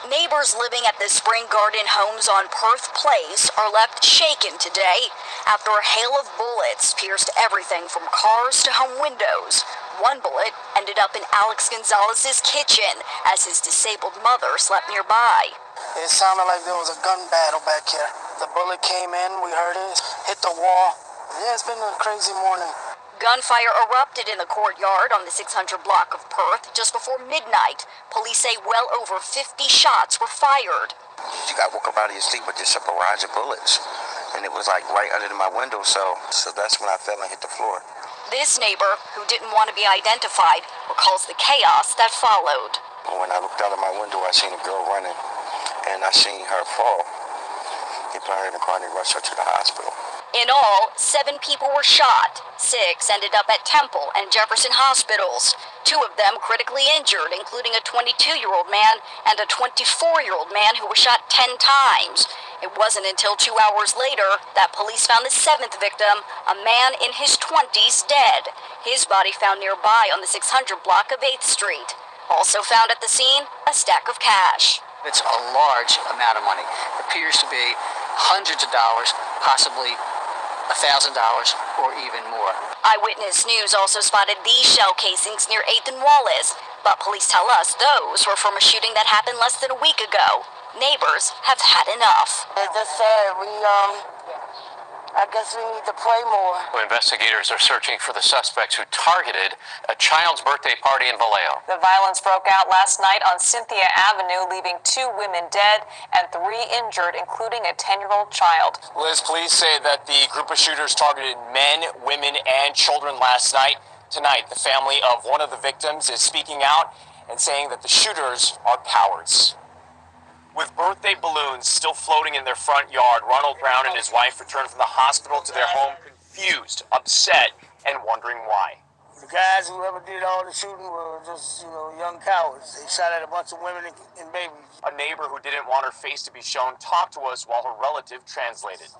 Neighbors living at the Spring Garden homes on Perth Place are left shaken today after a hail of bullets pierced everything from cars to home windows. One bullet ended up in Alex Gonzalez's kitchen as his disabled mother slept nearby. It sounded like there was a gun battle back here. The bullet came in, we heard it, hit the wall. Yeah, it's been a crazy morning. Gunfire erupted in the courtyard on the 600 block of Perth just before midnight. Police say well over 50 shots were fired. You got woke up out of your sleep with just a barrage of bullets. And it was like right under my window, so that's when I fell and hit the floor. This neighbor, who didn't want to be identified, recalls the chaos that followed. When I looked out of my window, I seen a girl running, and I seen her fall. They put her in the car and they rushed her to the hospital. In all, 7 people were shot. 6 ended up at Temple and Jefferson hospitals. 2 of them critically injured, including a 22-year-old man and a 24-year-old man who was shot 10 times. It wasn't until 2 hours later that police found the 7th victim, a man in his 20s, dead. His body found nearby on the 600 block of 8th Street. Also found at the scene, a stack of cash. It's a large amount of money. It appears to be hundreds of dollars, possibly $1,000 or even more. Eyewitness News also spotted these shell casings near 8th and Wallace, but police tell us those were from a shooting that happened less than a week ago. Neighbors have had enough. It's just sad. I guess we need to pray more. Investigators are searching for the suspects who targeted a child's birthday party in Vallejo. The violence broke out last night on Cynthia Avenue, leaving 2 women dead and 3 injured, including a 10-year-old child. Liz, police say that the group of shooters targeted men, women, and children last night. Tonight, the family of one of the victims is speaking out and saying that the shooters are cowards. With birthday balloons still floating in their front yard, Ronald Brown and his wife returned from the hospital to their home confused, upset, and wondering why. The guys who ever did all the shooting were just, young cowards. They shot at a bunch of women and babies. A neighbor who didn't want her face to be shown talked to us while her relative translated.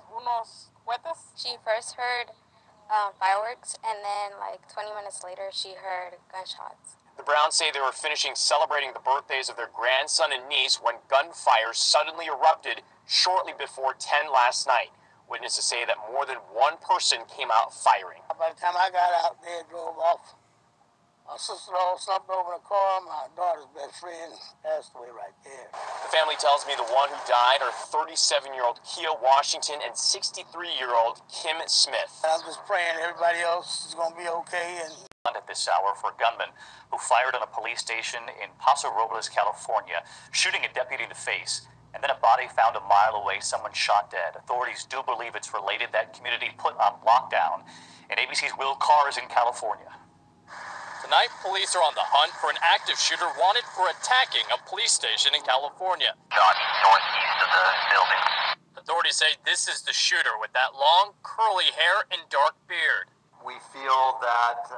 She first heard fireworks, and then 20 minutes later, she heard gunshots. The Browns say they were finishing celebrating the birthdays of their grandson and niece when gunfire suddenly erupted shortly before 10 last night. Witnesses say that more than one person came out firing. By the time I got out there, drove off. My sister-in-law slumped over in a car. My daughter's best friend passed away right there. The family tells me the one who died are 37-year-old Kia Washington and 63-year-old Kim Smith. I'm just praying everybody else is going to be okay. At this hour for a gunman who fired on a police station in Paso Robles, California, shooting a deputy in the face, and then a body found a mile away, someone shot dead. Authorities do believe it's related. That community put on lockdown in ABC's Will Cars in California. Tonight, police are on the hunt for an active shooter wanted for attacking a police station in California. Shot northeast of the building. Authorities say this is the shooter with that long, curly hair and dark beard. We feel that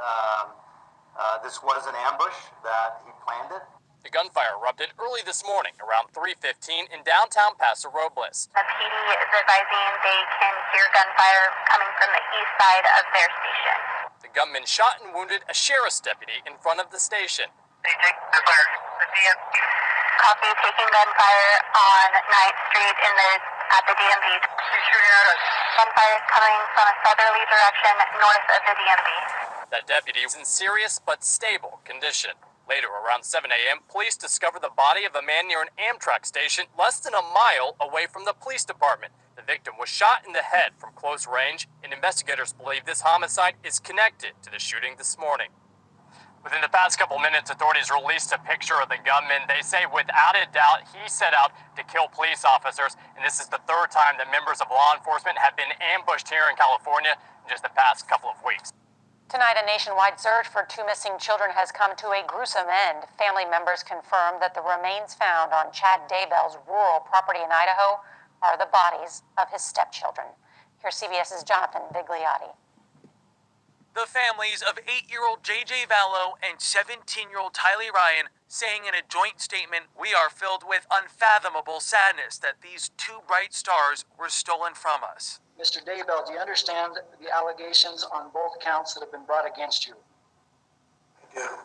this was an ambush, that he planned it. The gunfire erupted early this morning around 3:15 in downtown Paso Robles. The PD is advising they can hear gunfire coming from the east side of their station. The gunman shot and wounded a sheriff's deputy in front of the station. They take gunfire. The DMV. Copy taking gunfire on 9th Street at the DMV. He's shooting at us. Gunfire is coming from a southerly direction north of the DMV. That deputy was in serious but stable condition. Later, around 7 a.m., police discovered the body of a man near an Amtrak station less than a mile away from the police department. The victim was shot in the head from close range, and investigators believe this homicide is connected to the shooting this morning. Within the past couple minutes, authorities released a picture of the gunman. They say without a doubt he set out to kill police officers, and this is the 3rd time that members of law enforcement have been ambushed here in California in just the past couple of weeks. Tonight, a nationwide search for 2 missing children has come to a gruesome end. Family members confirm that the remains found on Chad Daybell's rural property in Idaho are the bodies of his stepchildren. Here's CBS's Jonathan Vigliotti. The families of 8-year-old J.J. Vallow and 17-year-old Tylee Ryan saying in a joint statement, "We are filled with unfathomable sadness that these 2 bright stars were stolen from us." Mr. Daybell, do you understand the allegations on both counts that have been brought against you? I do.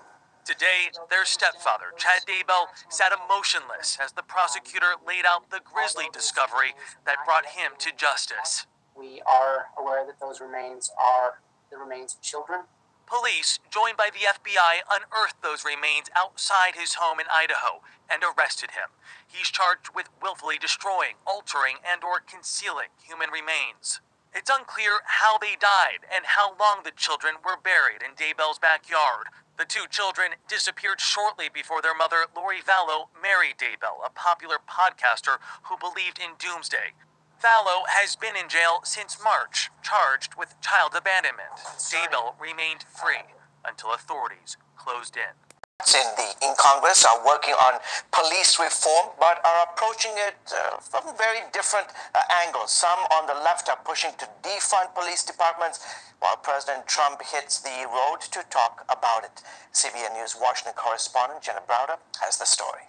Today, their stepfather, Chad Daybell, sat emotionless as the prosecutor laid out the grisly discovery that brought him to justice. We are aware that those remains are the remains of children. Police, joined by the FBI, unearthed those remains outside his home in Idaho and arrested him. He's charged with willfully destroying, altering, and/or concealing human remains. It's unclear how they died and how long the children were buried in Daybell's backyard. The two children disappeared shortly before their mother, Lori Vallow, married Daybell, a popular podcaster who believed in doomsday. Vallow has been in jail since March, charged with child abandonment. Daybell remained free until authorities closed in. In Congress are working on police reform, but are approaching it from very different angles. Some on the left are pushing to defund police departments, while President Trump hits the road to talk about it. CBN News Washington correspondent Jenna Browder has the story.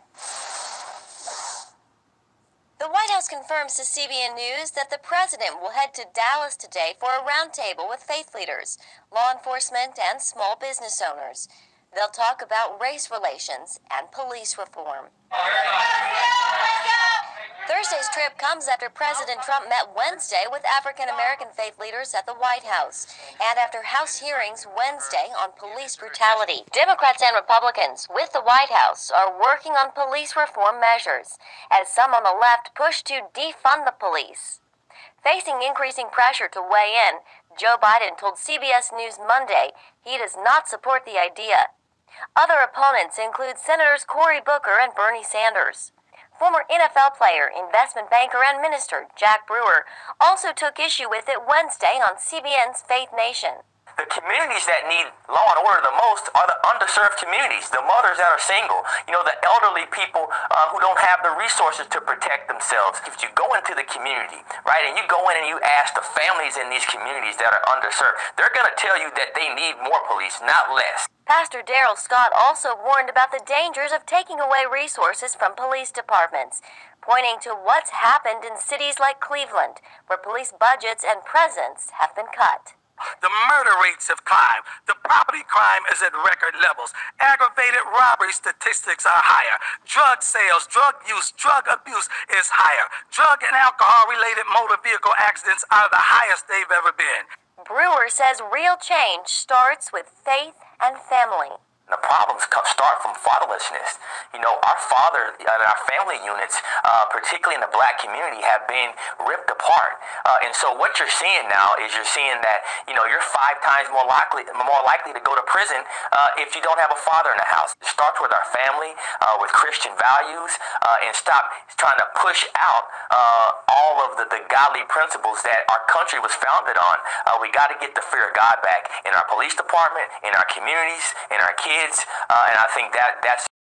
The White House confirms to CBN News that the president will head to Dallas today for a roundtable with faith leaders, law enforcement, and small business owners. They'll talk about race relations and police reform. Thursday's trip comes after President Trump met Wednesday with African-American faith leaders at the White House, and after House hearings Wednesday on police brutality. Democrats and Republicans with the White House are working on police reform measures, as some on the left push to defund the police. Facing increasing pressure to weigh in, Joe Biden told CBS News Monday he does not support the idea. Other opponents include Senators Cory Booker and Bernie Sanders. Former NFL player, investment banker, and minister Jack Brewer also took issue with it Wednesday on CBN's Faith Nation. The communities that need law and order the most are the underserved communities, the mothers that are single, the elderly people who don't have the resources to protect themselves. If you go into the community, right, and you go in and you ask the families in these communities that are underserved, they're going to tell you that they need more police, not less. Pastor Darrell Scott also warned about the dangers of taking away resources from police departments, pointing to what's happened in cities like Cleveland, where police budgets and presence have been cut. The murder rates have climbed. The property crime is at record levels. Aggravated robbery statistics are higher. Drug sales, drug use, drug abuse is higher. Drug and alcohol-related motor vehicle accidents are the highest they've ever been. Brewer says real change starts with faith and family. The problems start from fatherlessness. Our father and our family units, particularly in the black community, have been ripped apart. And so what you're seeing now is you're seeing that, you're 5 times more likely to go to prison if you don't have a father in the house. It starts with our family, with Christian values, and stop trying to push out all of the godly principles that our country was founded on. We got to get the fear of God back in our police department, in our communities, in our kids, and I think that's